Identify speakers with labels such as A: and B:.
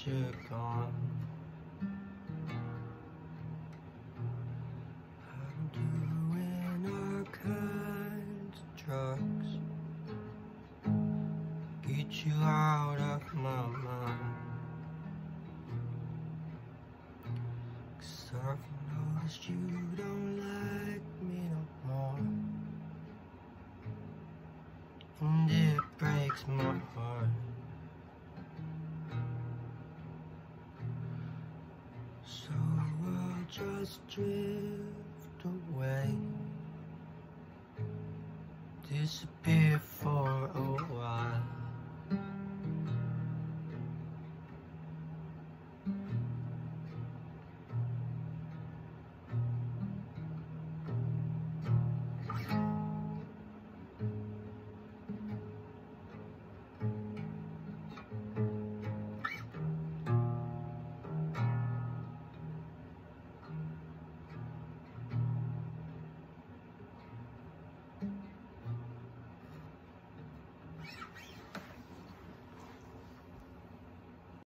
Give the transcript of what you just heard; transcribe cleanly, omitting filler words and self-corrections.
A: you're gone. I'm doing all kinds of drugs, get you out of my mind. 'Cause I've noticed you don't like me no more, and it breaks my heart. So I'll just drift away, disappear